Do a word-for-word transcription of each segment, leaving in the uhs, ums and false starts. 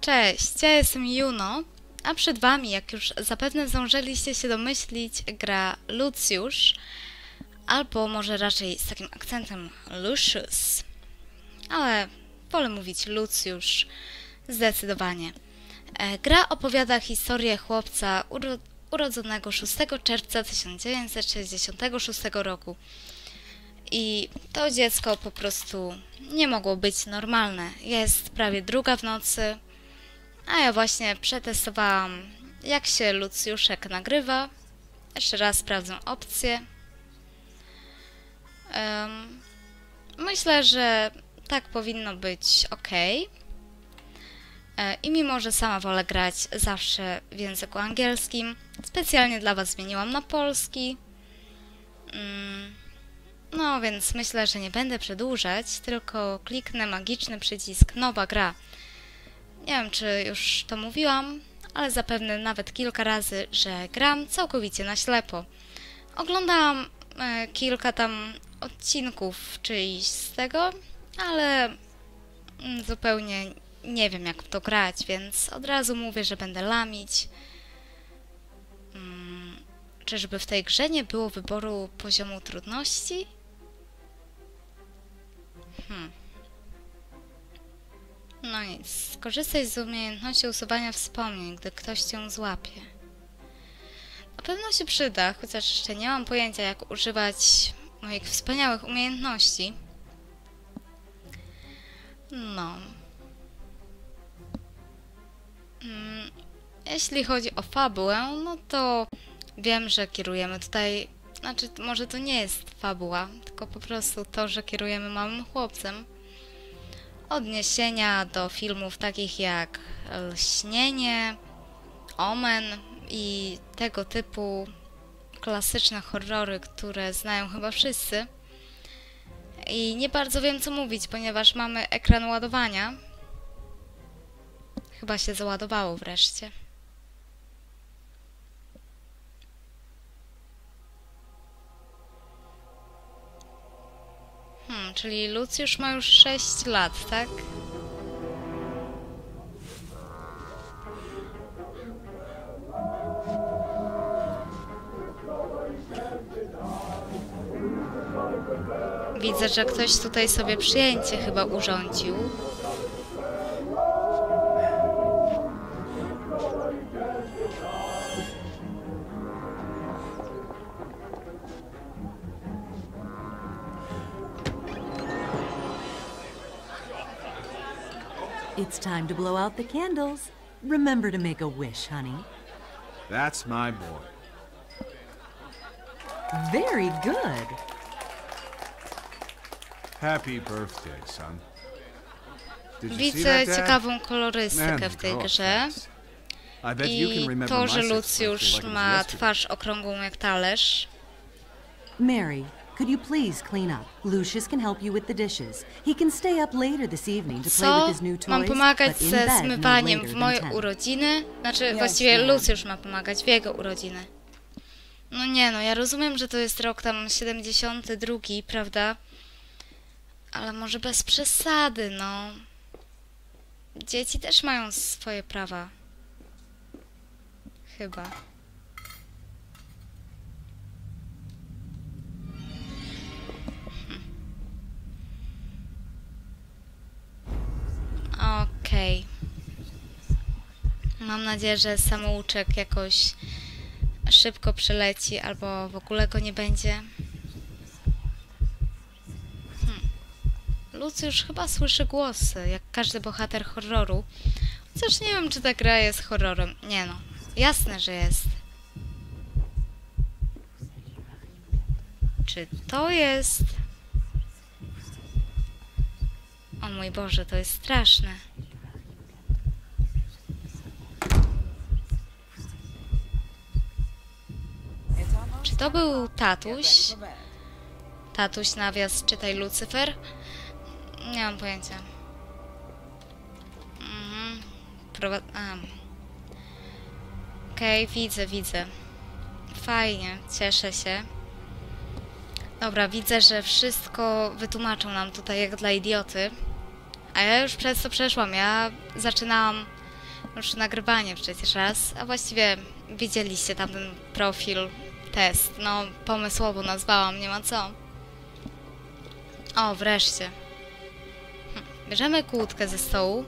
Cześć, ja jestem Juno, a przed wami, jak już zapewne zdążyliście się domyślić, gra Lucius, albo może raczej z takim akcentem Lucius, ale wolę mówić Lucius zdecydowanie. E, gra opowiada historię chłopca uro urodzonego szóstego czerwca tysiąc dziewięćset sześćdziesiątego szóstego roku. I to dziecko po prostu nie mogło być normalne. Jest prawie druga w nocy, a ja właśnie przetestowałam, jak się Luciuszek nagrywa. Jeszcze raz sprawdzę opcje. Um, myślę, że tak powinno być ok. I mimo, że sama wolę grać zawsze w języku angielskim, specjalnie dla was zmieniłam na polski. No więc myślę, że nie będę przedłużać, tylko kliknę magiczny przycisk Nowa gra. Nie wiem, czy już to mówiłam, ale zapewne nawet kilka razy, że gram całkowicie na ślepo. Oglądałam e, kilka tam odcinków czyjś z tego, ale mm, zupełnie nie wiem, jak w to grać, więc od razu mówię, że będę lamić. Hmm, czyżby w tej grze nie było wyboru poziomu trudności? Hmm. No nic, skorzystaj z umiejętności usuwania wspomnień, gdy ktoś cię złapie. Na pewno się przyda, chociaż jeszcze nie mam pojęcia, jak używać moich wspaniałych umiejętności. No. Hmm. Jeśli chodzi o fabułę, no to wiem, że kierujemy tutaj... Znaczy, może to nie jest fabuła, tylko po prostu to, że kierujemy małym chłopcem. Odniesienia do filmów takich jak Lśnienie, Omen i tego typu klasyczne horrory, które znają chyba wszyscy. I nie bardzo wiem, co mówić, ponieważ mamy ekran ładowania. Chyba się załadowało wreszcie. Hmm, czyli Lucius ma już sześć lat, tak? Widzę, że ktoś tutaj sobie przyjęcie chyba urządził. It's time to blow out the candles. Remember to make a wish, honey. That's my boy. Very good. Happy birthday, son. Did you see Widzę that, Dad? ciekawą kolorystykę Man, w tej oh, grze. thanks. I bet you can I remember to, my że sixth birthday Lucius like it was ma yesterday. twarz okrągłą jak talerz. Mary, could you please clean up? Lucius can help you with the dishes. He can stay up later this evening to play Co? with his new toys. Mam pomagać but in ze bed no zmywaniem later w than moje ten. urodziny? Znaczy, Yes, właściwie ma'am. Lucius ma pomagać w jego urodziny. No nie no, ja rozumiem, że to jest rok tam siedemdziesiąty drugi, prawda? Ale może bez przesady, no. Dzieci też mają swoje prawa. Chyba. Okej. Mam nadzieję, że samouczek jakoś szybko przeleci, albo w ogóle go nie będzie. Hmm. Lucius chyba słyszy głosy, jak każdy bohater horroru. Chociaż nie wiem, czy ta gra jest horrorem. Nie no, jasne, że jest. Czy to jest... O mój Boże, to jest straszne. Czy to był tatuś? Tatuś, nawias, czytaj Lucyfer? Nie mam pojęcia. Mhm. Prowa... Okej, okay, widzę, widzę. Fajnie, cieszę się. Dobra, widzę, że wszystko wytłumaczą nam tutaj jak dla idioty. A ja już przez to przeszłam. Ja zaczynałam Już nagrywanie przecież raz, a właściwie widzieliście tam ten profil, test. No, pomysłowo nazwałam, nie ma co. O, wreszcie. Hm. Bierzemy kłódkę ze stołu.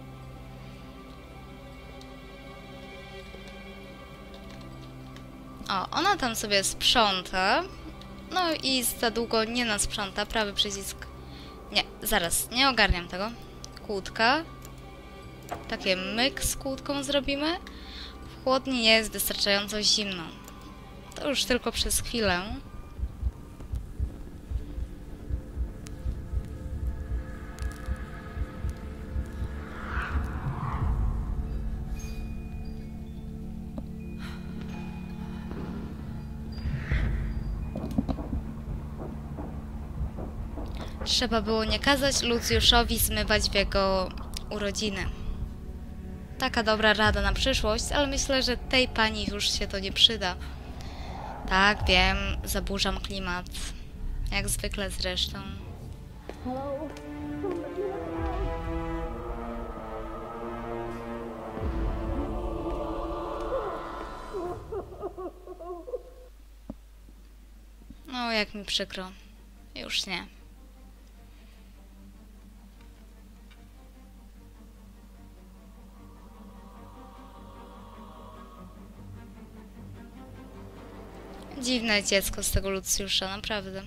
O, ona tam sobie sprząta. No i za długo nie nasprząta. Prawy przycisk. Nie, zaraz, nie ogarniam tego. Kłódka. Takie myk z kłódką zrobimy. W chłodni nie jest wystarczająco zimno. To już tylko przez chwilę. Trzeba było nie kazać Lucjuszowi zmywać w jego urodziny. Taka dobra rada na przyszłość, ale myślę, że tej pani już się to nie przyda. Tak, wiem, zaburzam klimat. Jak zwykle zresztą. No, jak mi przykro. Już nie. Dziwne dziecko z tego Lucjusza, naprawdę.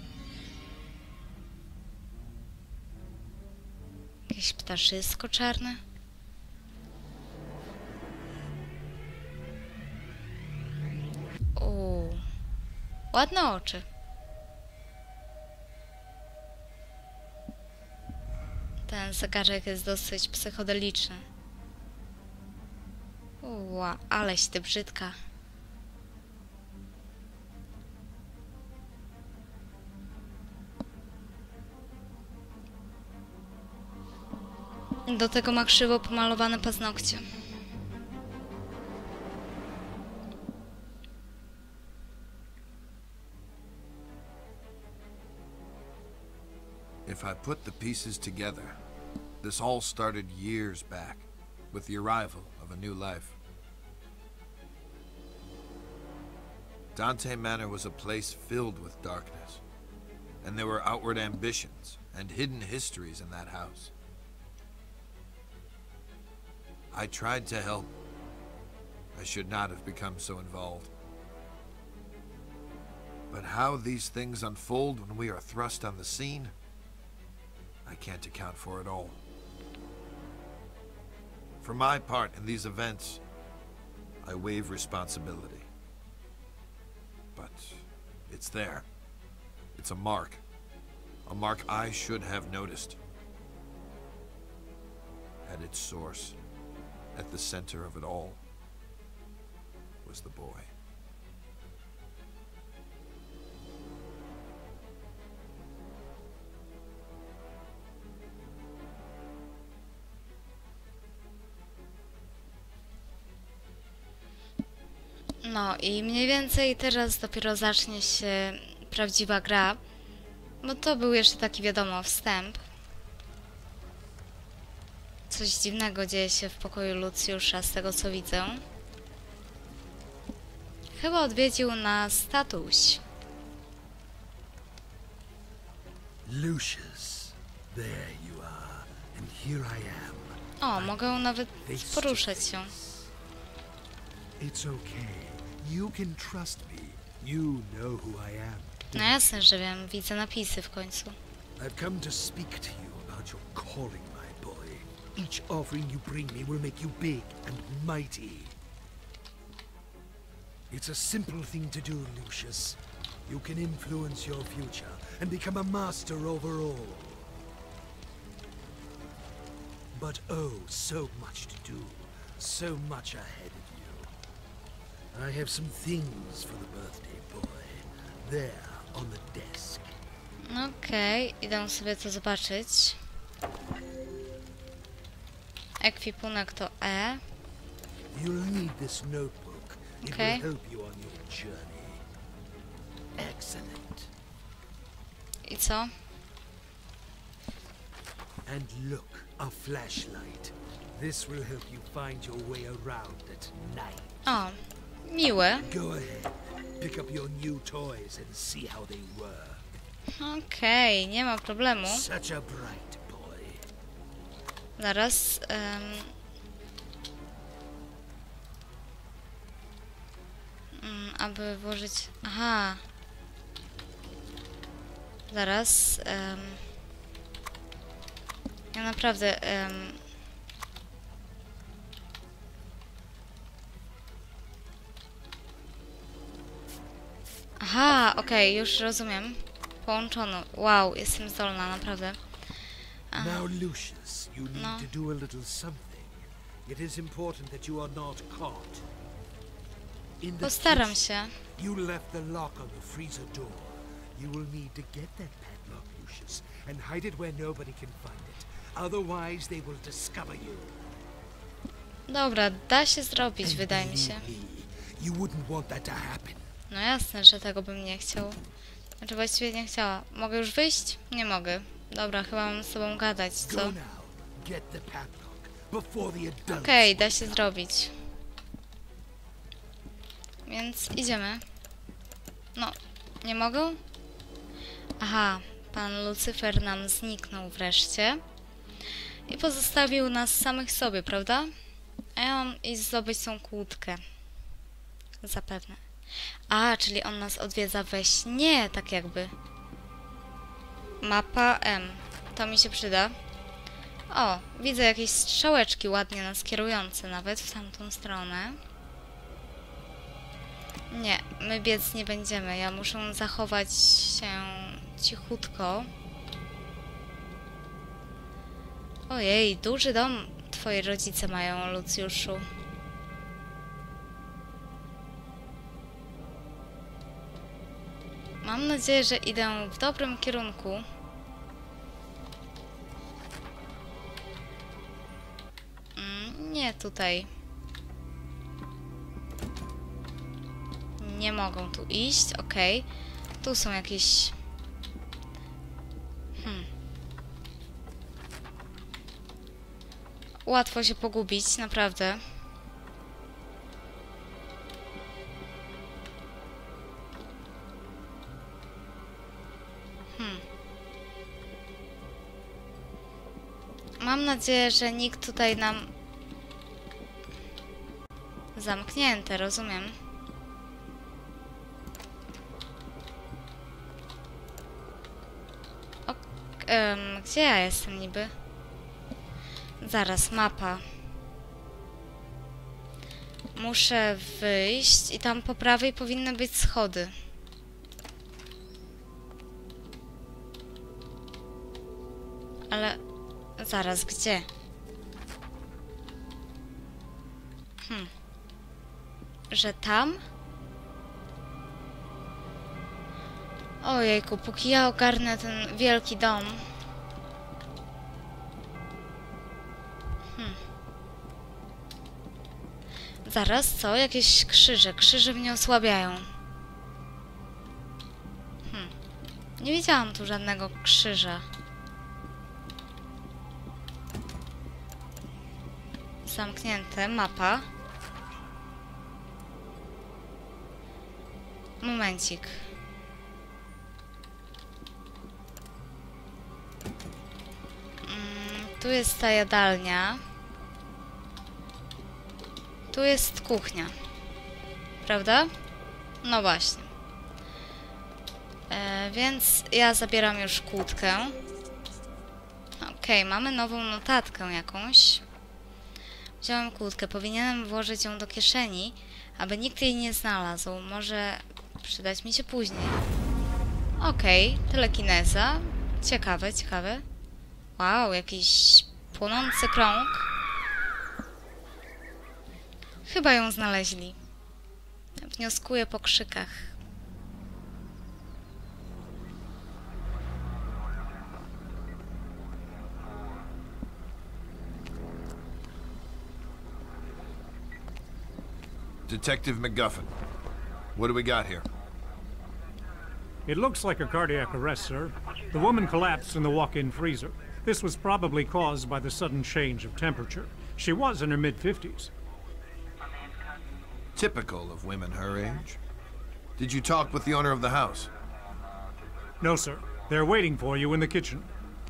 Jakieś ptaszysko czarne. Uuu. Ładne oczy. Ten zegarek jest dosyć psychodeliczny. Uuu, aleś ty brzydka. Do tego ma krzywo pomalowane paznokcie. If I put the pieces together, this all started years back, with the arrival of a new life. Dante Manor was a place filled with darkness, and there were outward ambitions and hidden histories in that house. I tried to help. I should not have become so involved. But how these things unfold when we are thrust on the scene, I can't account for it all. For my part in these events, I waive responsibility. But it's there. It's a mark. A mark I should have noticed. At its source, at the center of it all, was the boy. No i mniej więcej teraz dopiero zacznie się prawdziwa gra, bo to był jeszcze taki, wiadomo, wstęp. Coś dziwnego dzieje się w pokoju Lucjusza, z tego co widzę. Chyba odwiedził nas tatuś. Lucius, there you are, and here I am. O, mogę nawet poruszać się. It's okay. You can trust me. You know who I am. No jasne, że wiem, widzę napisy w końcu. I've come to speak to you about your calling, my boy. Each offering you bring me will make you big and mighty. It's a simple thing to do, Lucius. You can influence your future and become a master over all. But oh, so much to do. So much ahead of you. I have some things for the birthday boy. There, on the desk. Okej, okay, idę sobie to zobaczyć. Ekwipunek to E. You'll need this notebook. It Okay. will help you on your journey. Excellent. I co? And look, a flashlight. This will help you find your way around at night. O, miłe. Go ahead, pick up your new toys and see how they were. Okej, nie ma problemu. Such a bright boy. Zaraz. em, mm, aby włożyć. Aha. Zaraz. em, ja naprawdę. em, Aha, okej, już rozumiem. Połączono. Wow, jestem zdolna, naprawdę. Now, Lucius, you need No. to do a little something. It is important that you are not caught. In the Postaram kitchen, się. you left the lock on the freezer door. You will need to get that padlock, Lucius, and hide it where nobody can find it. Otherwise, they will discover you. Dobra, da się zrobić, And wydaje mi się. believe me, you wouldn't want that to happen. No jasne, że tego bym nie chciał. Znaczy właściwie nie chciała. Mogę już wyjść? Nie mogę. Dobra, chyba mam z tobą gadać, co? Go now. Get the padlock before the adults. Okej, da się zrobić. Więc idziemy. No, nie mogę? Aha, pan Lucyfer nam zniknął wreszcie. I pozostawił nas samych sobie, prawda? A ja mam iść zdobyć tą kłódkę. Zapewne. A, czyli on nas odwiedza we śnie, tak jakby. Mapa M. To mi się przyda. O, widzę jakieś strzałeczki ładnie nas kierujące nawet w tamtą stronę. Nie, my biec nie będziemy. Ja muszę zachować się cichutko. Ojej, duży dom twoi rodzice mają, Lucjuszu. Mam nadzieję, że idę w dobrym kierunku. Mm, nie tutaj. Nie mogą tu iść, okej. Tu są jakieś... Hmm. Łatwo się pogubić, naprawdę. Hmm. Mam nadzieję, że nikt tutaj nam... Zamknięte, rozumiem. O, em, gdzie ja jestem niby? Zaraz, mapa. Muszę wyjść i tam po prawej powinny być schody. Ale... Zaraz, gdzie? Hmm. Że tam? Ojejku, póki ja ogarnę ten wielki dom. Hmm. Zaraz, co? Jakieś krzyże. Krzyże mnie osłabiają. Hmm. Nie widziałam tu żadnego krzyża. Zamknięte. Mapa. Momencik. Mm, tu jest ta jadalnia. Tu jest kuchnia. Prawda? No właśnie. E, więc ja zabieram już kłódkę. Okej, mamy nową notatkę jakąś. Wziąłem kłódkę. Powinienem włożyć ją do kieszeni, aby nikt jej nie znalazł. Może przydać mi się później. Okej, telekineza. Ciekawe, ciekawe. Wow, jakiś płonący krąg. Chyba ją znaleźli. Wnioskuję po krzykach. Detective McGuffin, what do we got here? It looks like a cardiac arrest, sir. The woman collapsed in the walk-in freezer. This was probably caused by the sudden change of temperature. She was in her mid-fifties. Typical of women her age. Did you talk with the owner of the house? No, sir. They're waiting for you in the kitchen.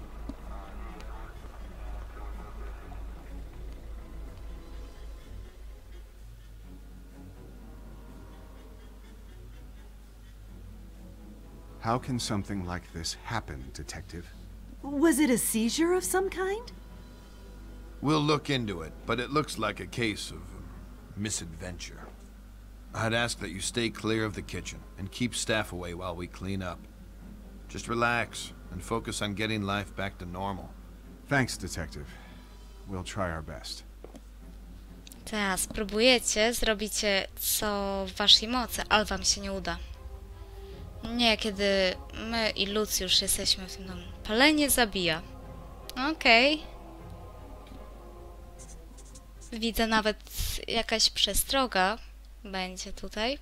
How can something like this happen, Detective? Was it a seizure of some kind? We'll look into it, but it looks like a case of um, misadventure. I'd ask that you stay clear of the kitchen and keep staff away while we clean up. Just relax and focus on getting life back to normal. Thanks, Detective. We'll try our best. Tak, spróbujecie, zrobicie co w waszej mocy, ale wam się nie uda. Nie, kiedy my i Lucjusz jesteśmy w tym domu. Palenie zabija. Okej. Okay. Widzę nawet jakaś przestroga będzie tutaj.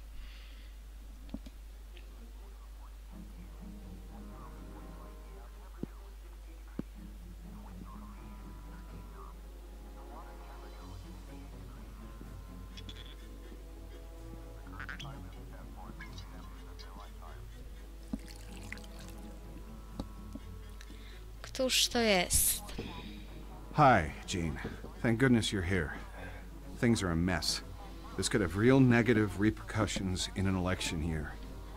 Któż to jest? Hi, Jean. Thank goodness you're here. Things are a mess. This could have real negative repercussions in an election year.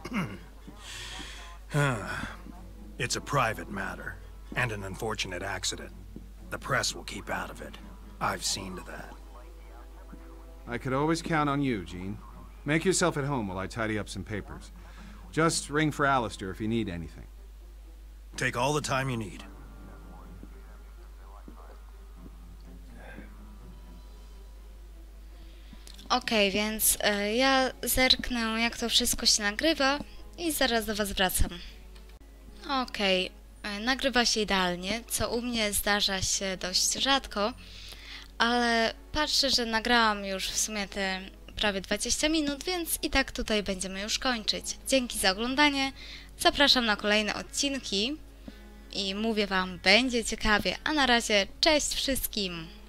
It's a private matter, and an unfortunate accident. The press will keep out of it. I've seen to that. I could always count on you, Jean. Make yourself at home while I tidy up some papers. Just ring for Alistair if you need anything. Take all the time you need. Okej, okay, więc y, ja zerknę, jak to wszystko się nagrywa i zaraz do was wracam. Okej, okay, nagrywa się idealnie, co u mnie zdarza się dość rzadko, ale patrzę, że nagrałam już w sumie te prawie dwadzieścia minut, więc i tak tutaj będziemy już kończyć. Dzięki za oglądanie, zapraszam na kolejne odcinki i mówię wam, będzie ciekawie, a na razie cześć wszystkim!